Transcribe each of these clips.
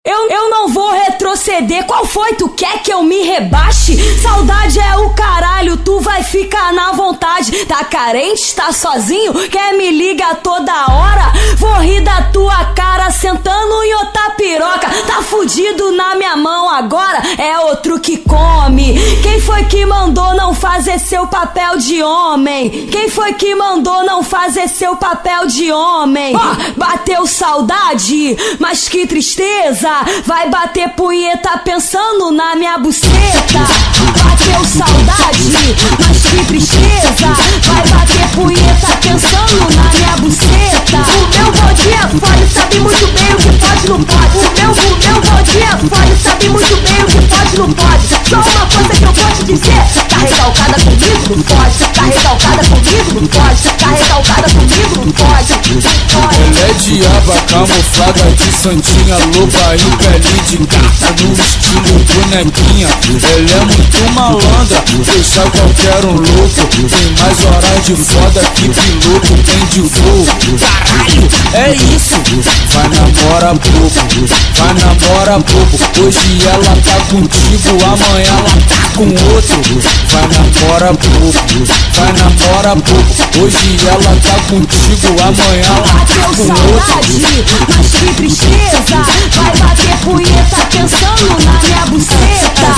Eu não vou retroceder, qual foi? Tu quer que eu me rebaixe? Saudade é o caralho, tu vai ficar na vontade. Tá carente, tá sozinho, quer me ligar toda hora? Vou rir da tua cara sentando em outra piroca. Tá fudido na minha mão agora, é outro que come. Quem foi que mandou não fazer seu papel de homem? Quem foi que mandou não fazer seu papel de homem? Bateu saudade, mas que tristeza. Vai bater punheta pensando na minha buceta. Bateu saudade, mas que tristeza. Vai bater punheta pensando na minha buceta. O meu bode é fole, sabe muito bem o que pode e não pode. O meu bode é fole, sabe muito bem o que pode e não pode. Só uma coisa que eu vou te dizer: tá recalcada comigo, não pode. Tá recalcada comigo, não pode. Tá recalcada comigo, não pode. Ela é diaba camuflada de santinha, loba e pele de gata no estilo bonequinha. Ela é muito malandra, deixa qualquer um louco. Tem mais horas de foda que piloto tem de voo. Caralho, é isso. Vai namorar pouco, vai namorar pouco. Hoje ela tá contigo, amanhã ela tá com outro. Vai namorar pouco, vai namorar pouco. Hoje ela tá contigo, amanhã ela tá com outro. Mas que tristeza, vai bater punheta pensando na minha buceta.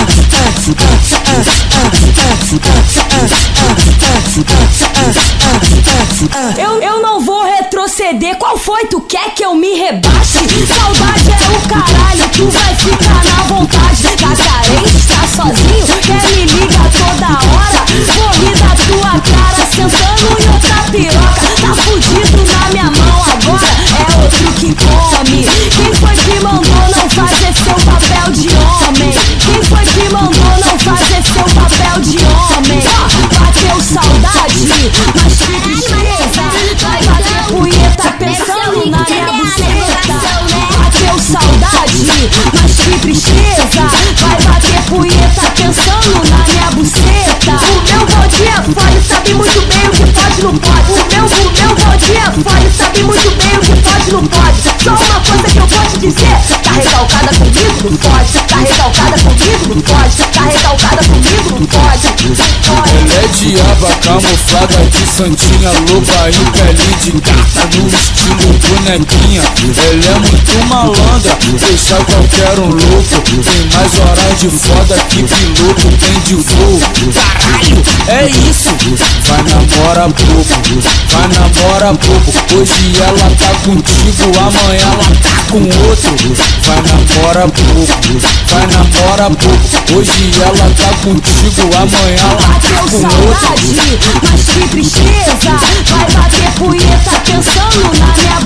Eu não vou retroceder, qual foi? Tu quer que eu me rebaixe? Saudade é o caralho, tu vai ficar na vontade. Tá carente, tá sozinho, quer me ligar toda hora? Vou rir da tua cara sentando em outra piroca. Tá fudido na minha mão agora, é outro que come. Quem foi que mandou não fazer seu papel de homem? Quem foi que mandou não fazer seu papel de homem? Bateu saudade, mas que tristeza. Vai bater punheta pensando na minha buceta. Bateu saudade, mas que tristeza. Vai bater punheta pensando na minha buceta. O meu bode é fole, sabe muito bem o que pode e não pode. O meu bode é fole, sabe muito bem o que pode e não pode. Só uma coisa que eu vou te dizer: tá recalcada comigo, não pode. Tá recalcada comigo, não pode. Tá recalcada comigo, não pode. Ela é diaba camuflada de santinha, loba e pele de gata no estilo bonequinha. Ela é muito malandra, deixa qualquer um louco. Tem mais horas de foda que piloto tem de voo. Caralho, é isso. Vai namorar pouco, vai namorar pouco. Hoje ela tá contigo, amanhã ela tá com outro. Vai namorar pouco, vai namorar pouco. Hoje ela tá contigo, amanhã ela tá com outro. Mas que tristeza, vai bater punheta pensando na minha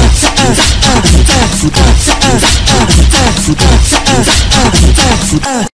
buceta.